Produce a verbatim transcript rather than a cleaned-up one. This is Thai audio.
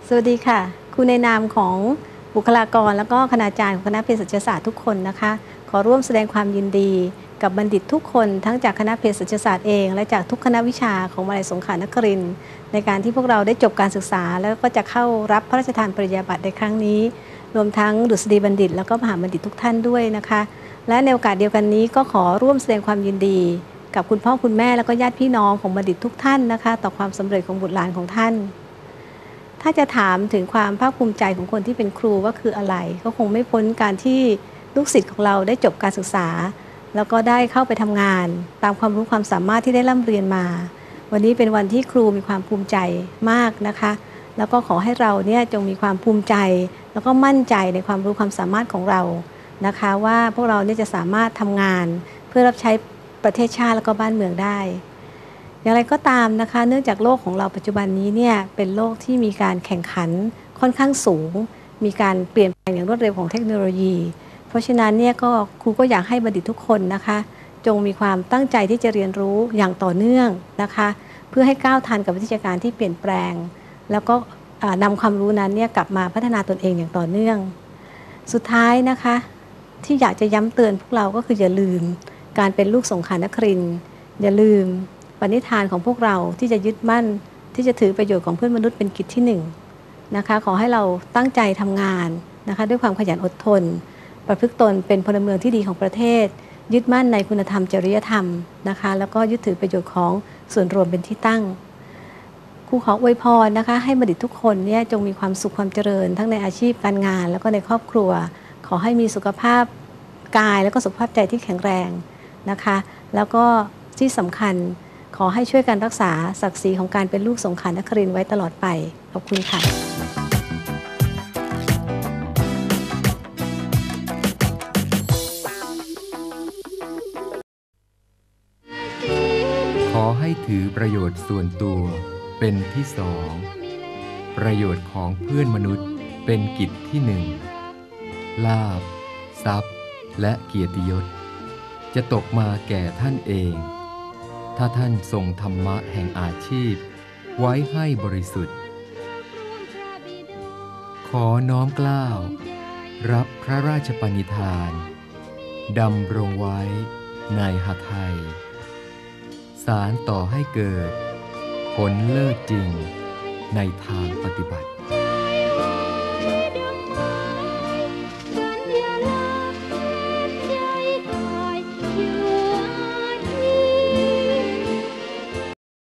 สวัสดีค่ะครูในนามของบุคลากรและก็คณาจารย์ของคณะเภสัชศาสตร์ทุกคนนะคะขอร่วมแสดงความยินดีกับบัณฑิตทุกคนทั้งจากคณะเภสัชศาสตร์เองและจากทุกคณะวิชาของมหาวิทยาลัยสงขลานครินทร์ในการที่พวกเราได้จบการศึกษาแล้วก็จะเข้ารับพระราชทานปริญญาบัตรในครั้งนี้รวมทั้งดุษฎีบัณฑิตแล้วก็มหาบัณฑิตทุกท่านด้วยนะคะและในโอกาสเดียวกันนี้ก็ขอร่วมแสดงความยินดีกับคุณพ่อคุณแม่แล้วก็ญาติพี่น้องของบัณฑิตทุกท่านนะคะต่อความสำเร็จของบุตรหลานของท่านถ้าจะถามถึงความภาคภูมิใจของคนที่เป็นครูว่าคืออะไรก็คงไม่พ้นการที่ลูกศิษย์ของเราได้จบการศึกษาแล้วก็ได้เข้าไปทำงานตามความรู้ความสามารถที่ได้ร่ำเรียนมาวันนี้เป็นวันที่ครูมีความภูมิใจมากนะคะแล้วก็ขอให้เราเนี่ยจงมีความภูมิใจแล้วก็มั่นใจในความรู้ความสามารถของเรานะคะว่าพวกเราเนี่ยจะสามารถทำงานเพื่อรับใช้ประเทศชาติแล้วก็บ้านเมืองได้อย่างไรก็ตามนะคะเนื่องจากโลกของเราปัจจุบันนี้เนี่ยเป็นโลกที่มีการแข่งขันค่อนข้างสูงมีการเปลี่ยนแปลงอย่างรวดเร็วของเทคโนโลยีเพราะฉะนั้นเนี่ยก็ครูก็อยากให้บัณฑิตทุกคนนะคะจงมีความตั้งใจที่จะเรียนรู้อย่างต่อเนื่องนะคะเพื่อให้ก้าวทันกับวิทยาการที่เปลี่ยนแปลงแล้วก็นำความรู้นั้นเนี่ยกลับมาพัฒนาตนเองอย่างต่อเนื่องสุดท้ายนะคะที่อยากจะย้ำเตือนพวกเราก็คืออย่าลืมการเป็นลูกสงขลานครินทร์อย่าลืมปณิธานของพวกเราที่จะยึดมั่นที่จะถือประโยชน์ของเพื่อนมนุษย์เป็นกิจที่หนึ่งนะคะขอให้เราตั้งใจทำงานนะคะด้วยความขยันอดทนประพฤติตนเป็นพลเมืองที่ดีของประเทศยึดมั่นในคุณธรรมจริยธรรมนะคะแล้วก็ยึดถือประโยชน์ของส่วนรวมเป็นที่ตั้งครูขออวยพรนะคะให้บัณฑิตทุกคนเนี่ยจงมีความสุขความเจริญทั้งในอาชีพการงานแล้วก็ในครอบครัวขอให้มีสุขภาพกายแล้วก็สุขภาพใจที่แข็งแรงนะคะแล้วก็ที่สำคัญขอให้ช่วยกันรักษาศักดิ์ศรีของการเป็นลูกสงขลานครินทร์ไว้ตลอดไปขอบคุณค่ะขอให้ถือประโยชน์ส่วนตัวเป็นที่สองประโยชน์ของเพื่อนมนุษย์เป็นกิจที่หนึ่งลาภทรัพย์และเกียรติยศจะตกมาแก่ท่านเองถ้าท่านทรงธรรมะแห่งอาชีพไว้ให้บริสุทธิ์ขอน้อมเกล้ารับพระราชปณิธานดำรงไว้ในหทัยสารต่อให้เกิดผลเลิศจริงในทางปฏิบัติสัญลักษณ์เทพใจคอยอยู่